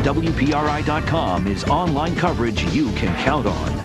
WPRI.com is online coverage you can count on.